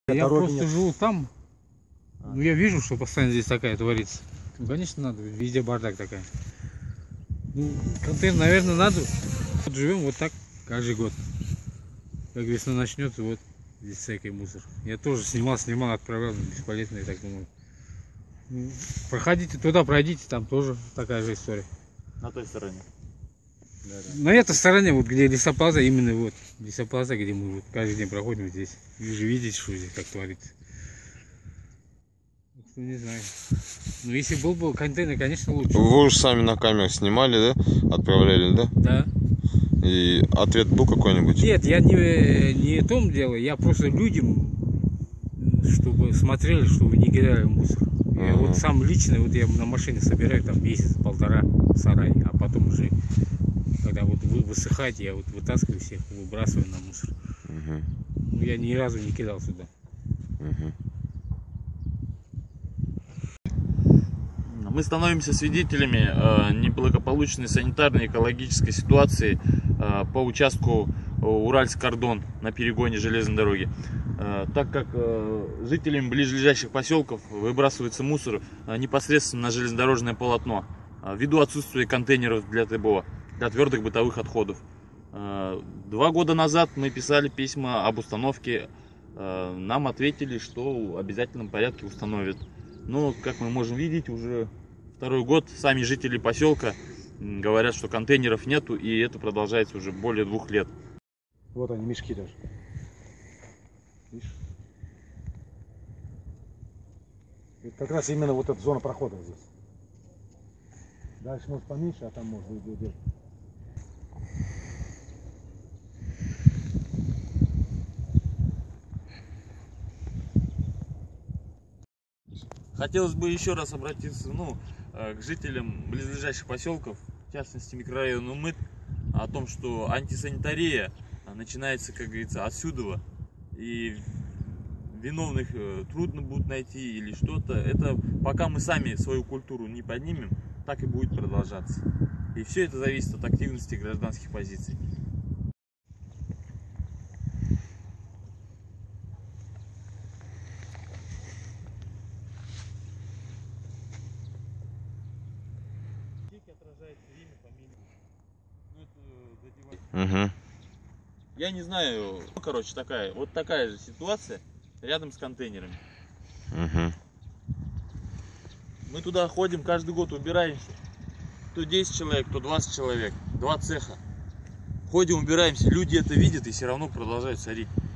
Я просто живу там, но я вижу, что постоянно здесь такая творится. Ну, конечно, надо, везде бардак такая. Ну, контейнер, наверное, надо. Вот живем вот так каждый год. Как весна начнется, вот здесь всякий мусор. Я тоже снимал, отправлял, бесполезно, я так думаю. Ну, проходите туда, пройдите, там тоже такая же история. На той стороне. Да. На этой стороне, вот где лесоплаза, именно вот лесоплаза, где мы вот каждый день проходим вот здесь. Вы же видите, что здесь как творится. Не знаю. Ну если был бы контейнер, конечно, лучше. Вы уже сами на камеру снимали, да? Отправляли, да? Да. И ответ был какой-нибудь? Нет, я не том делаю, я просто людям, чтобы смотрели, чтобы не кидали мусор. Я вот сам лично, вот я на машине собираю там месяц-полтора сарай, а потом уже, когда вот высыхать, я вот вытаскиваю всех, выбрасываю на мусор. Ну, я ни разу не кидал сюда. Мы становимся свидетелями неблагополучной санитарной и экологической ситуации по участку Уральск-Кордон на перегоне железной дороги. Так как жителями близлежащих поселков выбрасывается мусор непосредственно на железнодорожное полотно, ввиду отсутствия контейнеров для ТБО, для твердых бытовых отходов. 2 года назад мы писали письма об установке, нам ответили, что в обязательном порядке установят. Но, как мы можем видеть, уже 2-й год сами жители поселка говорят, что контейнеров нету, и это продолжается уже более 2 лет. Вот они, мешки даже. Видишь? Это как раз именно вот эта зона прохода здесь. Дальше может поменьше, а там может быть. Хотелось бы еще раз обратиться к жителям близлежащих поселков, в частности микрорайона Умыт, о том, что антисанитария начинается, как говорится, отсюда, и виновных трудно будет найти или что-то. Это пока мы сами свою культуру не поднимем, так и будет продолжаться. И все это зависит от активности гражданских позиций. Я не знаю, короче, такая же ситуация рядом с контейнерами. Мы туда ходим каждый год, убираемся. То 10 человек, то 20 человек, 2 цеха. Ходим, убираемся, люди это видят и все равно продолжают сорить.